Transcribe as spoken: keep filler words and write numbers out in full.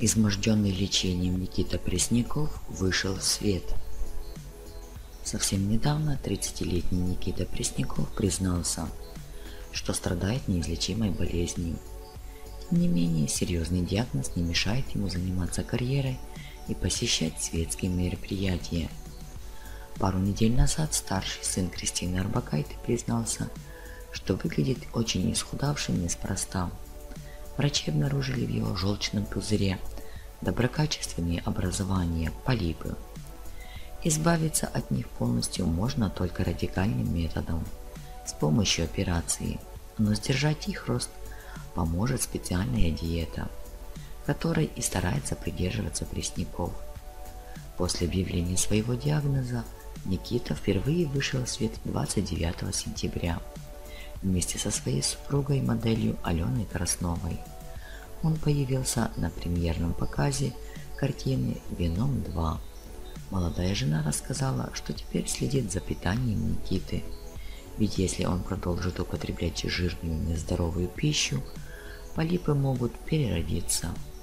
Изможденный лечением Никита Пресняков вышел в свет. Совсем недавно тридцатилетний Никита Пресняков признался, что страдает неизлечимой болезнью. Тем не менее, серьезный диагноз не мешает ему заниматься карьерой и посещать светские мероприятия. Пару недель назад старший сын Кристины Орбакайте признался, что выглядит очень исхудавшим неспроста. Врачи обнаружили в его желчном пузыре доброкачественные образования – полипы. Избавиться от них полностью можно только радикальным методом, с помощью операции, но сдержать их рост поможет специальная диета, которой и старается придерживаться Пресняков. После объявления своего диагноза Никита впервые вышел в свет двадцать девятого сентября вместе со своей супругой, моделью Аленой Красновой. Он появился на премьерном показе картины «Веном два». Молодая жена рассказала, что теперь следит за питанием Никиты, ведь если он продолжит употреблять жирную нездоровую пищу, полипы могут переродиться.